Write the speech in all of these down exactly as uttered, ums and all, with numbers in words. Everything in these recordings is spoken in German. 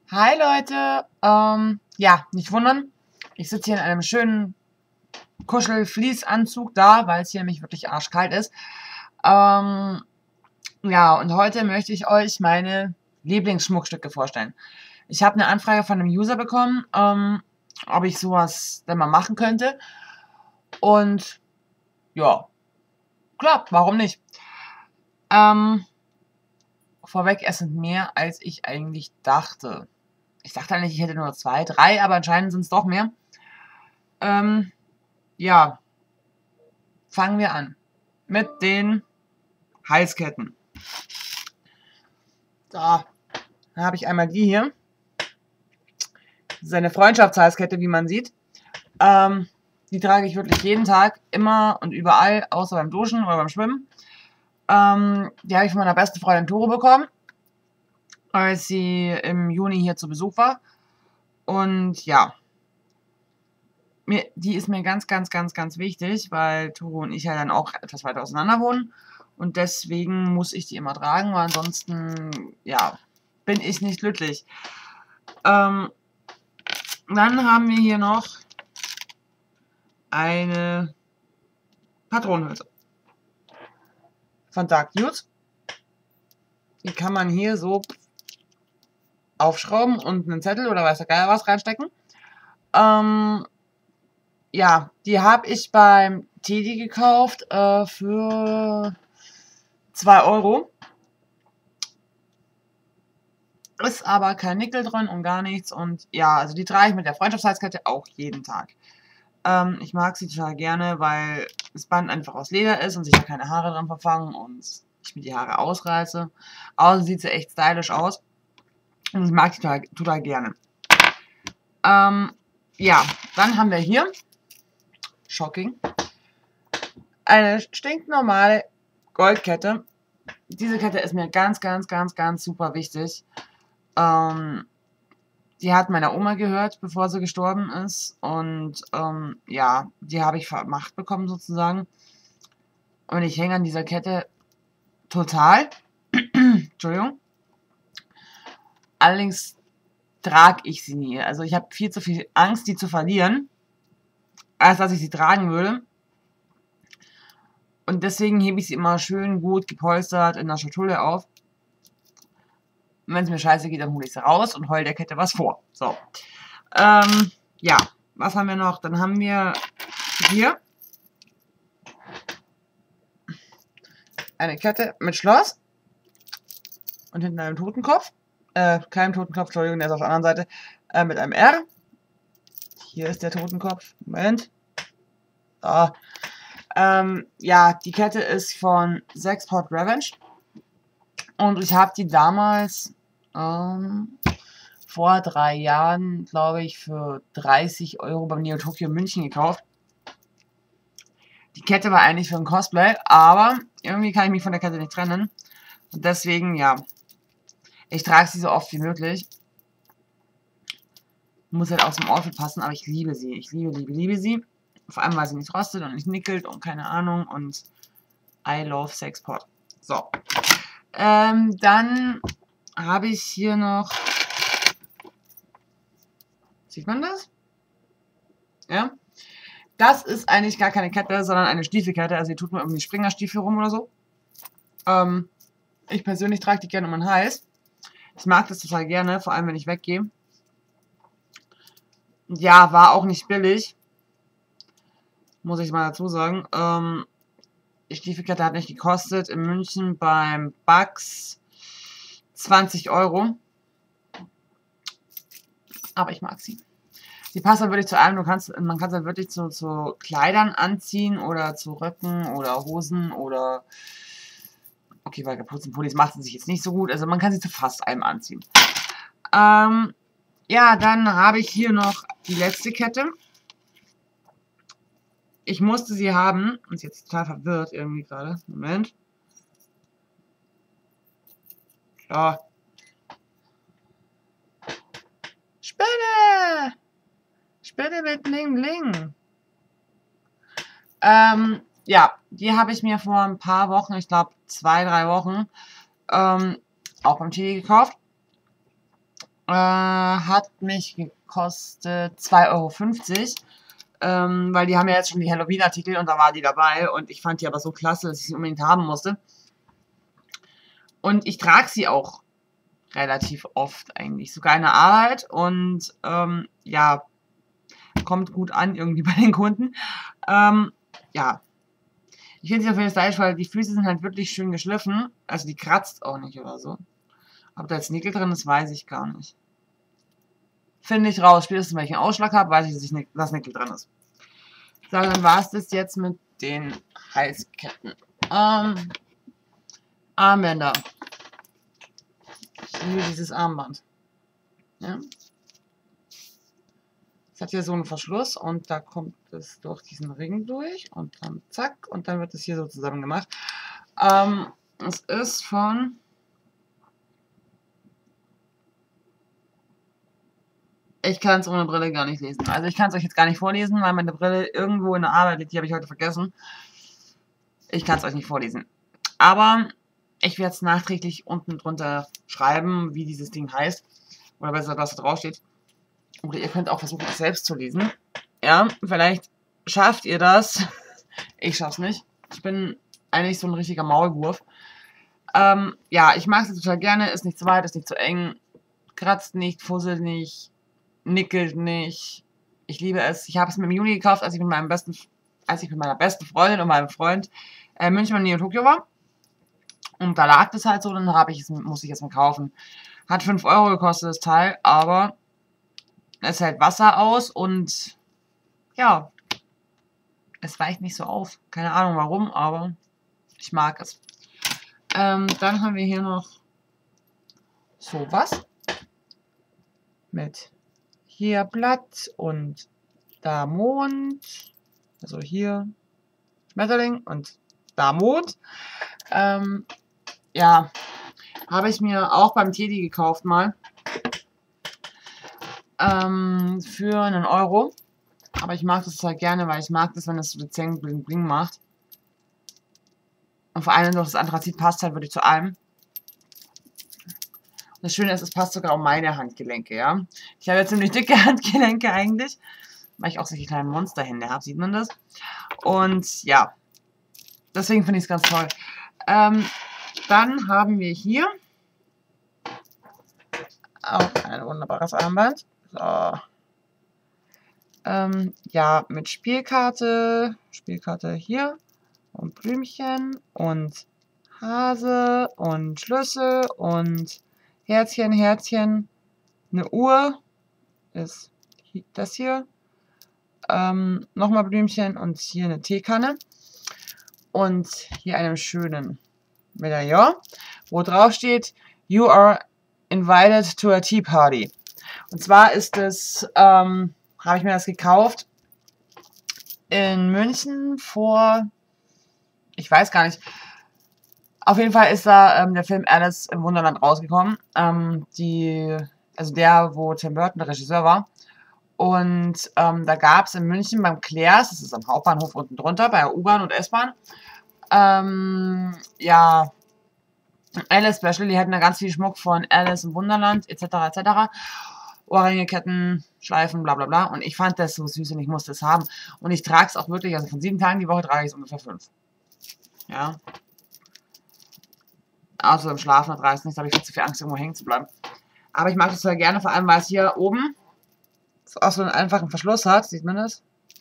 Hi Leute, ähm, ja, nicht wundern, ich sitze hier in einem schönen Kuschel-Fließanzug da, weil es hier nämlich wirklich arschkalt ist. Ähm, ja, und heute möchte ich euch meine Lieblingsschmuckstücke vorstellen. Ich habe eine Anfrage von einem User bekommen, ähm, ob ich sowas denn mal machen könnte. Und ja, klar, warum nicht? Ähm, vorweg, es sind mehr, als ich eigentlich dachte. Ich dachte eigentlich, ich hätte nur zwei, drei, aber anscheinend sind es doch mehr. Ähm, ja, fangen wir an mit den Halsketten. So, da habe ich einmal die hier. Das ist eine Freundschaftshalskette, wie man sieht. Ähm, die trage ich wirklich jeden Tag, immer und überall, außer beim Duschen oder beim Schwimmen. Ähm, die habe ich von meiner besten Freundin Tore bekommen, als sie im Juni hier zu Besuch war. Und ja, mir, die ist mir ganz, ganz, ganz, ganz wichtig, weil Tore und ich ja dann auch etwas weiter auseinander wohnen. Und deswegen muss ich die immer tragen, weil ansonsten, ja, bin ich nicht glücklich. Ähm, dann haben wir hier noch eine Patronenhülse von Dark Nude. Die kann man hier so aufschrauben und einen Zettel oder weiß der Geier was reinstecken. Ähm, ja, die habe ich beim Teddy gekauft äh, für zwei Euro. Ist aber kein Nickel drin und gar nichts. Und ja, also die trage ich mit der Freundschaftshalskette auch jeden Tag. Ähm, ich mag sie total gerne, weil das Band einfach aus Leder ist und sich da keine Haare dran verfangen und ich mir die Haare ausreiße. Außerdem sieht sie echt stylisch aus. Und ich mag sie total, total gerne. Ähm, ja, dann haben wir hier, shocking, eine stinknormale Goldkette. Diese Kette ist mir ganz, ganz, ganz, ganz super wichtig. Ähm, die hat meiner Oma gehört, bevor sie gestorben ist. Und ähm, ja, die habe ich vermacht bekommen sozusagen. Und ich hänge an dieser Kette total. Entschuldigung. Allerdings trage ich sie nie. Also ich habe viel zu viel Angst, die zu verlieren, als dass ich sie tragen würde. Und deswegen hebe ich sie immer schön gut gepolstert in der Schatulle auf. Und wenn es mir scheiße geht, dann hole ich sie raus und heul der Kette was vor. So. Ähm, ja, was haben wir noch? Dann haben wir hier eine Kette mit Schloss und hinten einem Totenkopf. Äh, kein Totenkopf, Entschuldigung, der ist auf der anderen Seite. Äh, mit einem R. Hier ist der Totenkopf. Moment. So. Ähm, ja, die Kette ist von Sexport Revenge. Und ich habe die damals ähm, vor drei Jahren, glaube ich, für dreißig Euro beim Neo Tokyo München gekauft. Die Kette war eigentlich für ein Cosplay, aber irgendwie kann ich mich von der Kette nicht trennen. Und deswegen, ja, ich trage sie so oft wie möglich. Muss halt auch zum Outfit passen, aber ich liebe sie. Ich liebe, liebe, liebe sie. Vor allem, weil sie nicht rostet und nicht nickelt und keine Ahnung. Und I love Sexport. So. Ähm, dann habe ich hier noch... Sieht man das? Ja. Das ist eigentlich gar keine Kette, sondern eine Stiefelkette. Also die tut mir irgendwie Springerstiefel rum oder so. Ähm, ich persönlich trage die gerne um den Hals. Ich mag das total gerne, vor allem wenn ich weggehe. Ja, war auch nicht billig. Muss ich mal dazu sagen. Ähm, die Stiefelkette hat nicht gekostet in München beim Bugs zwanzig Euro. Aber ich mag sie. Die passt dann wirklich zu allem. Du kannst, man kann es dann wirklich zu, zu Kleidern anziehen oder zu Röcken oder Hosen oder... Okay, weil geputzten Pullis macht sie sich jetzt nicht so gut. Also man kann sie zu fast allem anziehen. Ähm, ja, dann habe ich hier noch die letzte Kette. Ich musste sie haben. Und jetzt total verwirrt irgendwie gerade. Moment. Ja. Spinne! Spinne mit Bling Bling. Ähm, ja, die habe ich mir vor ein paar Wochen, ich glaube zwei, drei Wochen, ähm, auch beim Teddy gekauft. Äh, hat mich gekostet zwei Euro fünfzig. Ähm, weil die haben ja jetzt schon die Halloween-Artikel und da war die dabei und ich fand die aber so klasse, dass ich sie unbedingt haben musste. Und ich trage sie auch relativ oft eigentlich, sogar in der Arbeit und ähm, ja, kommt gut an irgendwie bei den Kunden. Ähm, ja, ich finde sie auf jeden Fall stylisch, weil die Füße sind halt wirklich schön geschliffen, also die kratzt auch nicht oder so. Ob da jetzt Nickel drin ist, weiß ich gar nicht. Finde ich raus. Spätestens, wenn ich einen Ausschlag habe, weiß ich, dass, ich Nick, dass Nickel drin ist. So, dann war es das jetzt mit den Halsketten. Ähm, Armbänder. Ich liebe dieses Armband. Ja. Es hat hier so einen Verschluss und da kommt es durch diesen Ring durch und dann zack und dann wird es hier so zusammen gemacht. Ähm, es ist von... Ich kann es ohne Brille gar nicht lesen. Also ich kann es euch jetzt gar nicht vorlesen, weil meine Brille irgendwo in der Arbeit liegt. Die habe ich heute vergessen. Ich kann es euch nicht vorlesen. Aber ich werde es nachträglich unten drunter schreiben, wie dieses Ding heißt. Oder besser, was da drauf steht. Oder ihr könnt auch versuchen, es selbst zu lesen. Ja, vielleicht schafft ihr das. Ich schaff's nicht. Ich bin eigentlich so ein richtiger Maulwurf. Ähm, ja, ich mag es total gerne. Ist nicht zu weit, ist nicht zu eng. Kratzt nicht, fusselt nicht. Nickelt nicht. Ich liebe es. Ich habe es mir im Juni gekauft, als ich mit meinem besten, als ich mit meiner besten Freundin und meinem Freund äh, München und Neo Tokio war. Und da lag das halt so, dann habe ich es, musste ich es mal kaufen. Hat fünf Euro gekostet, das Teil, aber es hält Wasser aus und ja, es weicht nicht so auf. Keine Ahnung warum, aber ich mag es. Ähm, dann haben wir hier noch sowas mit hier Blatt und da Mond, also hier Schmetterling und da Mond. Ähm, ja, habe ich mir auch beim Teddy gekauft mal ähm, für einen Euro. Aber ich mag das halt gerne, weil ich mag das, wenn es so dezent bling bling macht. Und vor allem durch das Anthrazit passt halt wirklich zu allem. Das Schöne ist, es passt sogar um meine Handgelenke, ja. Ich habe ja ziemlich dicke Handgelenke eigentlich, weil ich auch solche kleinen Monsterhände habe, sieht man das. Und ja, deswegen finde ich es ganz toll. Ähm, dann haben wir hier auch ein wunderbares Armband. So. Ähm, ja, mit Spielkarte, Spielkarte hier und Blümchen und Hase und Schlüssel und Herzchen, Herzchen, eine Uhr ist das hier, ähm, nochmal Blümchen und hier eine Teekanne und hier einem schönen Medaillon, wo drauf steht, You are invited to a tea party. Und zwar ist es, ähm, habe ich mir das gekauft in München vor, ich weiß gar nicht, auf jeden Fall ist da ähm, der Film Alice im Wunderland rausgekommen. Ähm, die, also der, wo Tim Burton der Regisseur war. Und ähm, da gab es in München beim Claire's, das ist am Hauptbahnhof unten drunter, bei der U-Bahn und S-Bahn, ähm, ja, Alice Special, die hatten da ganz viel Schmuck von Alice im Wunderland, et cetera et cetera. Ohrringe, Ketten, Schleifen, bla bla bla. Und ich fand das so süß und ich musste es haben. Und ich trage es auch wirklich, also von sieben Tagen die Woche trage ich es ungefähr fünf. Ja. Außer im Schlafen, da trage ich es nicht, da habe ich viel zu viel Angst, irgendwo hängen zu bleiben. Aber ich mag das sehr gerne, vor allem weil es hier oben so auch so einen einfachen Verschluss hat. Sieht man das?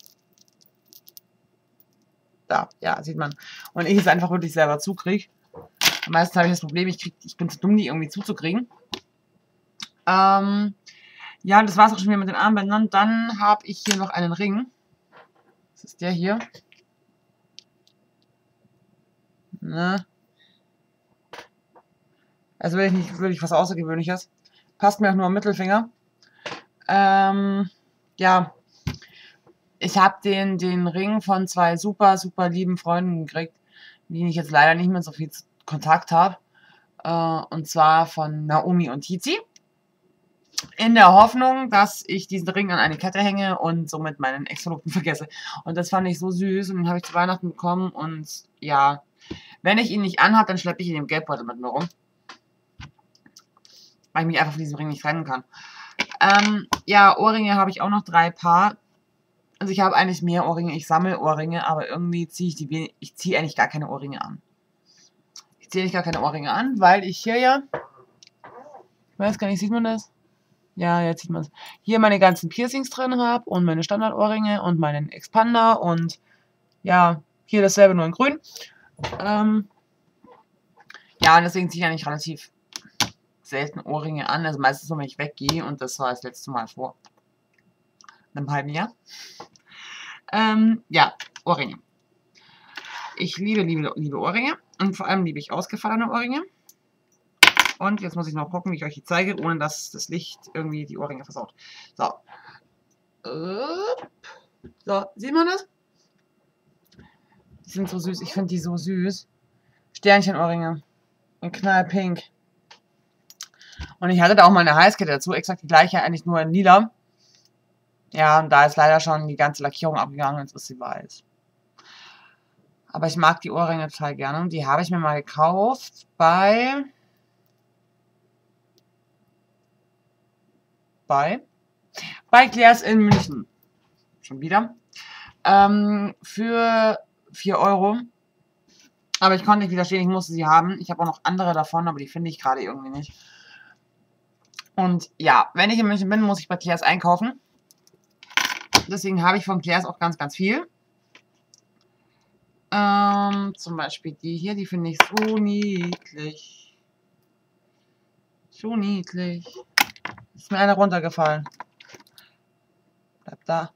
Da, ja, sieht man. Und ich es einfach wirklich selber zukriege. Meistens habe ich das Problem, ich, krieg, ich bin zu dumm, die irgendwie zuzukriegen. Ähm, ja, das war es auch schon wieder mit den Armbändern. Dann habe ich hier noch einen Ring. Das ist der hier. Ne? Also will ich nicht wirklich was Außergewöhnliches. Passt mir auch nur am Mittelfinger. Ähm, ja. Ich habe den, den Ring von zwei super, super lieben Freunden gekriegt, mit denen ich jetzt leider nicht mehr so viel Kontakt habe. Äh, und zwar von Naomi und Tizi. In der Hoffnung, dass ich diesen Ring an eine Kette hänge und somit meinen Ex-Verlobten vergesse. Und das fand ich so süß und den habe ich zu Weihnachten bekommen. Und ja, wenn ich ihn nicht anhabe, dann schleppe ich ihn im Geldbeutel mit mir rum. weil ich mich einfach von diesem Ring nicht trennen kann. Ähm, ja, Ohrringe habe ich auch noch drei Paar. Also ich habe eigentlich mehr Ohrringe, ich sammle Ohrringe, aber irgendwie ziehe ich die wenig, ich ziehe eigentlich gar keine Ohrringe an. Ich ziehe eigentlich gar keine Ohrringe an, weil ich hier ja, ich weiß gar nicht, sieht man das? Ja, jetzt sieht man es. Hier meine ganzen Piercings drin habe und meine Standardohrringe und meinen Expander und ja, hier dasselbe nur in grün. Ähm, ja, und deswegen ziehe ich eigentlich relativ selten Ohrringe an, also meistens nur, wenn ich weggehe und das war das letzte Mal vor einem halben Jahr. Ähm, ja, Ohrringe. Ich liebe, liebe, liebe Ohrringe und vor allem liebe ich ausgefallene Ohrringe. Und jetzt muss ich noch gucken, wie ich euch die zeige, ohne dass das Licht irgendwie die Ohrringe versaut. So. So, sieht man das? Die sind so süß, ich finde die so süß. Sternchenohrringe. In knallpink. Und ich hatte da auch mal eine Halskette dazu, exakt die gleiche, eigentlich nur in lila. Ja, und da ist leider schon die ganze Lackierung abgegangen, jetzt ist sie weiß. Aber ich mag die Ohrringe total gerne. Und die habe ich mir mal gekauft bei... Bei... Bei Claire's in München. Schon wieder. Ähm, für vier Euro. Aber ich konnte nicht widerstehen, ich musste sie haben. Ich habe auch noch andere davon, aber die finde ich gerade irgendwie nicht. Und ja, wenn ich in München bin, muss ich bei Claire's einkaufen. Deswegen habe ich von Claire's auch ganz, ganz viel. Ähm, zum Beispiel die hier, die finde ich so niedlich. So niedlich. Ist mir eine runtergefallen. Bleibt da.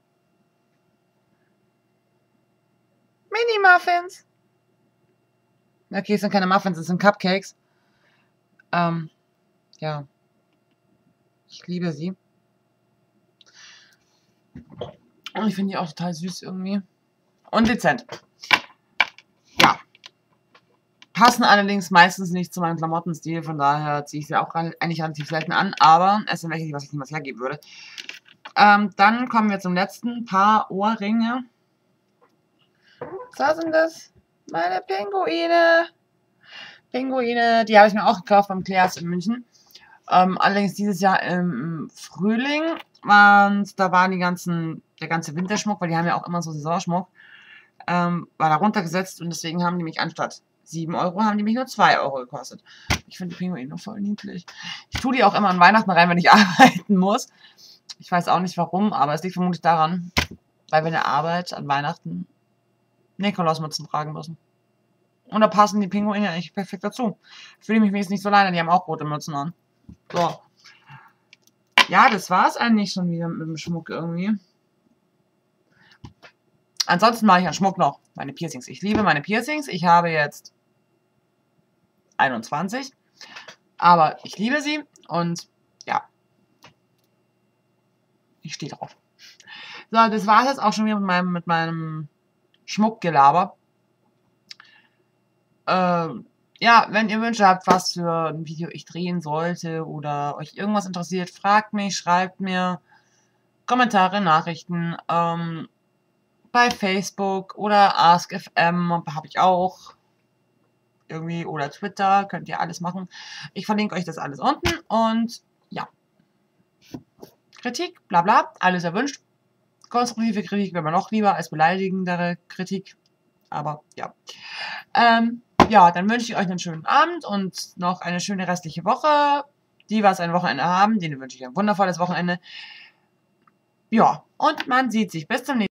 Mini-Muffins. Okay, es sind keine Muffins, es sind Cupcakes. Ähm, ja. Ich liebe sie. Und ich finde die auch total süß irgendwie. Und dezent. Ja. Passen allerdings meistens nicht zu meinem Klamottenstil, von daher ziehe ich sie auch eigentlich relativ selten an, aber es sind welche, die was ich niemals hergeben würde. Ähm, dann kommen wir zum letzten Paar Ohrringe. Was sind das? Meine Pinguine. Pinguine, die habe ich mir auch gekauft beim Claire's in München. Ähm, allerdings dieses Jahr im Frühling. Und da waren die ganzen, der ganze Winterschmuck, weil die haben ja auch immer so Saisonschmuck, ähm, war da runtergesetzt und deswegen haben die mich anstatt sieben Euro, haben die mich nur zwei Euro gekostet. Ich finde die Pinguine voll niedlich. Ich tue die auch immer an Weihnachten rein, wenn ich arbeiten muss. Ich weiß auch nicht warum, aber es liegt vermutlich daran, weil wir in der Arbeit an Weihnachten Nikolausmützen tragen müssen. Und da passen die Pinguine eigentlich perfekt dazu. Fühle mich wenigstens nicht so alleine, die haben auch rote Mützen an. So. Ja, das war es eigentlich schon wieder mit dem Schmuck irgendwie. Ansonsten mache ich an Schmuck noch meine Piercings. Ich liebe meine Piercings. Ich habe jetzt einundzwanzig. Aber ich liebe sie und ja. Ich stehe drauf. So, das war es jetzt auch schon wieder mit meinem, mit meinem Schmuckgelaber. Ähm, ja, wenn ihr Wünsche habt, was für ein Video ich drehen sollte oder euch irgendwas interessiert, fragt mich, schreibt mir Kommentare, Nachrichten ähm, bei Facebook oder Ask F M habe ich auch irgendwie oder Twitter, könnt ihr alles machen. Ich verlinke euch das alles unten und ja. Kritik, bla bla, alles erwünscht. Konstruktive Kritik wäre mir noch lieber als beleidigendere Kritik. Aber ja. Ähm, ja, dann wünsche ich euch einen schönen Abend und noch eine schöne restliche Woche. Die, was ein Wochenende haben, denen wünsche ich ein wundervolles Wochenende. Ja, und man sieht sich. Bis zum nächsten Mal.